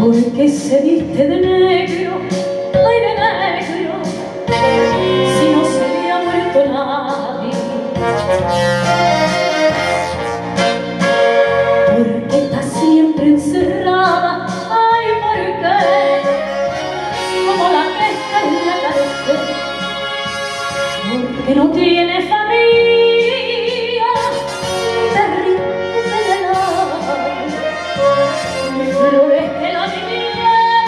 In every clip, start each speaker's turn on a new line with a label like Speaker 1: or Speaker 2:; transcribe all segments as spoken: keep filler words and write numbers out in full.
Speaker 1: porque se viste de negro, ay de negro, si no se había muerto nadie. Porque está siempre encerrada, ay porque, como la pesca en la cárcel, porque no tiene familia, ni perritos en el árbol, ni flores que la diviertan,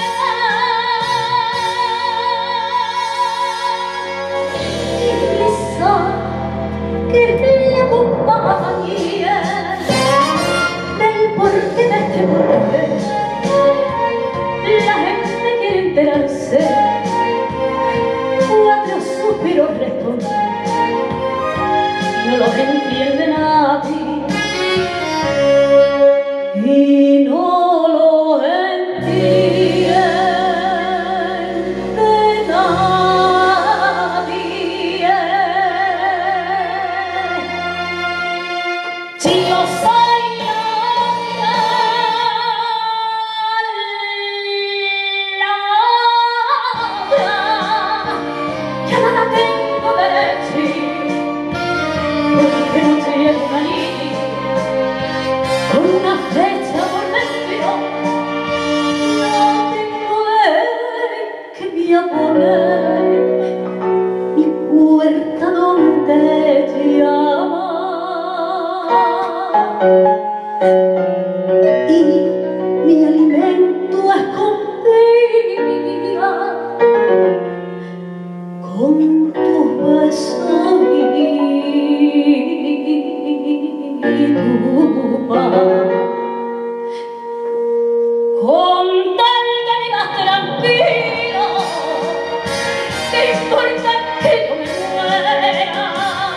Speaker 1: ni brisa que le acompañe del porqué de este porqué. La gente quiere enterarse, cuatro suspiros restos, no los entiende nadie, y no los entiende nadie. Si yo soy novia, ya nada tengo derecho, porque no tengo una niña con una flecha por dentro. No tengo ley que me abone mi puerta donde llama, y mi alimento escondida con tus besos y tu paz. Con tal que vivas tranquilo, ¿qué importa que yo me muera?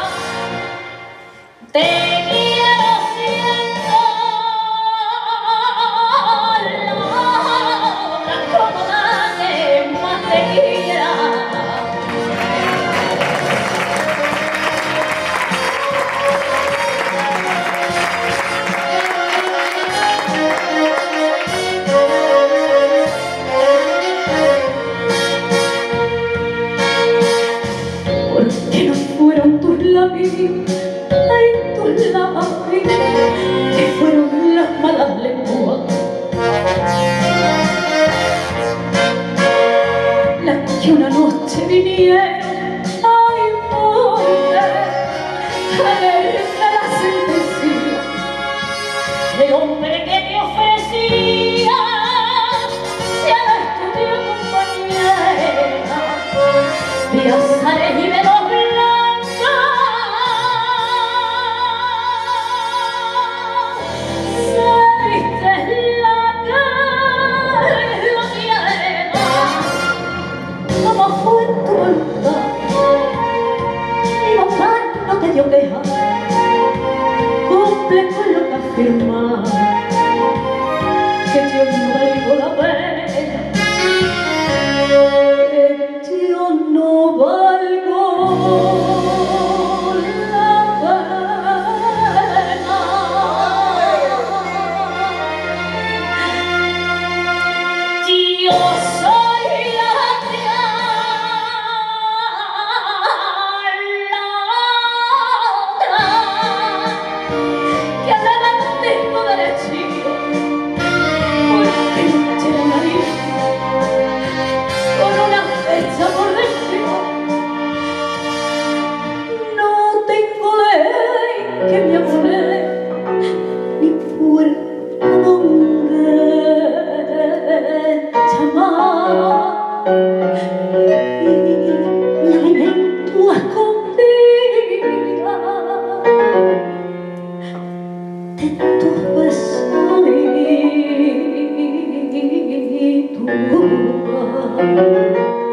Speaker 1: Te quiero siendo la como nadie más te quiera. Porque no fueron tus labios, ay tus labios, que fueron las malas lenguas, las que una noche vinieron, ay mujer, a leerte la sentencia, el hombre que te ofrecía ser tu compañera de azares y de los blancos. Saliste la cara, como fue tu voluntad, mi mamá no te dio queja, cumple con lo que afirmas, que yo no valgo la pena, que yo no valgo la pena. Yo soy la que nada tengo derecho, porque no tiene nadie con una fecha por dentro. No tengo ley que me abone ni puerta donde llamar, y mi alimento escondida de tus besos y tu paz.